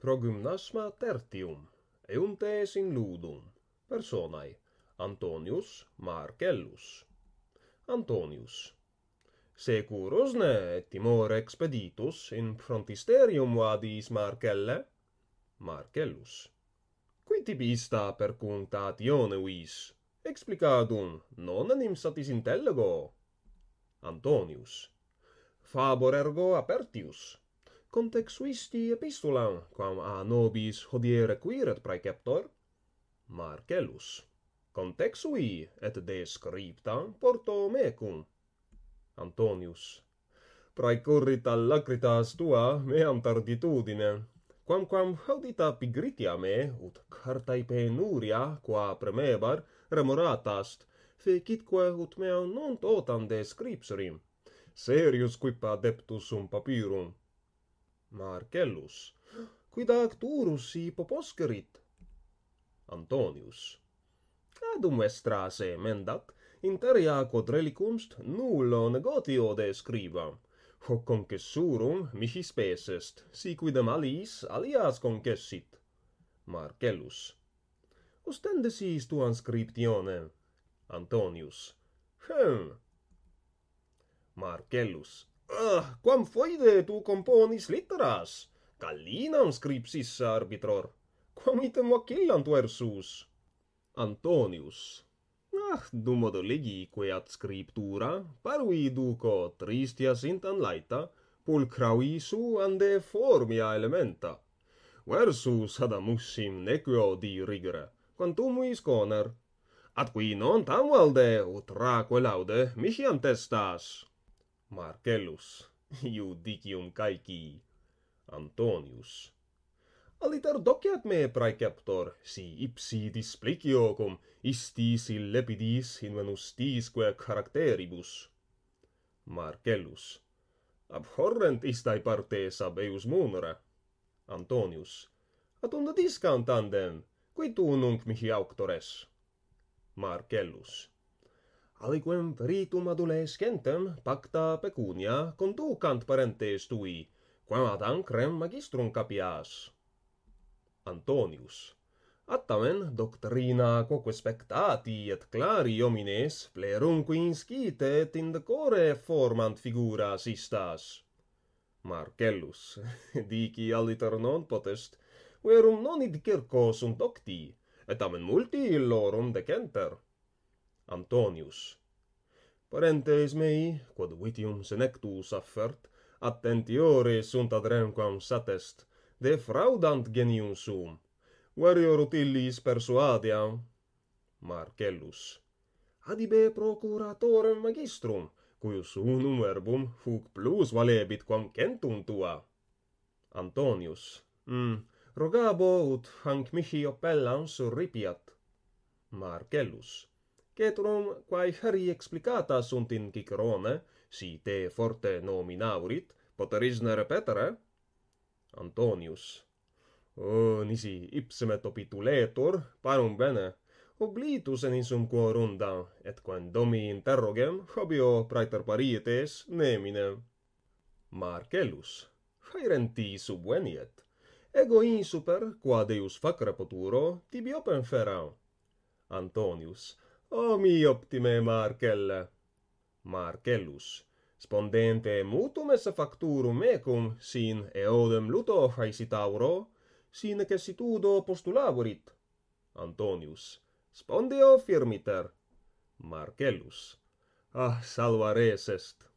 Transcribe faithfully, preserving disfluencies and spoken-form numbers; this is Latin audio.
Progymnasma tertium, euntes in ludum, personae, Antonius Marcellus. Antonius. Securus ne et timor expeditus in frontisterium vadis Marcelle? Marcellus. Qui tibi ista percuntatione vis? Explicadum, non enim satis intellego. Antonius. Fabor ergo a Tertius. Contexuisti epistulam, quam a nobis hodie requiret praeceptor? Marcellus. Contexui et descripta porto mecum. Antonius. Praecurrit alacritas tua meam tarditudine, quamquam audita pigritia me, ut cartae penuria, qua premebar, remorratast, fecitque ut meam non totam descripserim, serius quipa adeptus sum papyrum. Marcellus. Quid acturus si poposcerit? Antonius. Adum vestra se mendat, interia quod relicumst nullo negotio describam, hoc concessurum mihi spes est, si quidem aliis alias concessit. Marcellus. Ostendesis tuam scriptione? Antonius. Hem. Marcellus. Ah, quam foide tu componis litteras? Gallinam scripsis arbitror. Quam item vacillant versus? Antonius. Ah, dum modo legi queat scriptura, parui duco tristia sint an laeta, pulcravi su ande formia elementa. Versus adamussim nequo di rigere, quantum vis coner. At qui non tam valde, ut raque laude, mihi antestas. Marcellus. Judicium caeci. Antonius. Aliter dociat me praeceptor, si ipsi displicio cum istis illepidis invenustisque caracteribus. Marcellus. Abhorrent istae partes ab eius munere. Antonius. Atunda discant tandem, qui tu nunc mihi auctores? Marcellus. Aliquem peritum adolescentem pacta pecunia conducant parentes tui, quam ad ancrem magistrum capias. Antonius. Attamen doctrina quoque spectati et clari homines plerumque inscite et indecore formant figuras istas. Marcellus. Dici aliter non potest, verum non id circo sunt docti, et tamen multi illorum decenter. Antonius. Parentes mei, quod vitium senectus affert, attentiore sunt ad remquam satest, defraudant genium sum, varior ut illis persuadiam. Marcellus. Adibe procuratorem magistrum, cuius unum verbum huc plus valebit quam centum tua. Antonius. Mm, rogabo ut hanc mihi appellam surripiat. Marcellus. Ceterum quae heri explicata sunt in Cicerone, si te forte nominaurit, poterisne repetere? Antonius. O, nisi ipsem et opituletur, parum bene, oblitus enisum quorundam, et quam domi interrogem, habio praeter parietes nemine. Marcellus. Haerenti subveniet. Ego in super, qua Deus facere poturo, tibi opem feram. Antonius. O mi optime Marcelle. Marcellus. Spondente mutum esse facturum mecum, sin eodem luto haesitauro, sin necessitudo postulaburit. Antonius. Spondio firmiter. Marcellus. Ah, salva res est.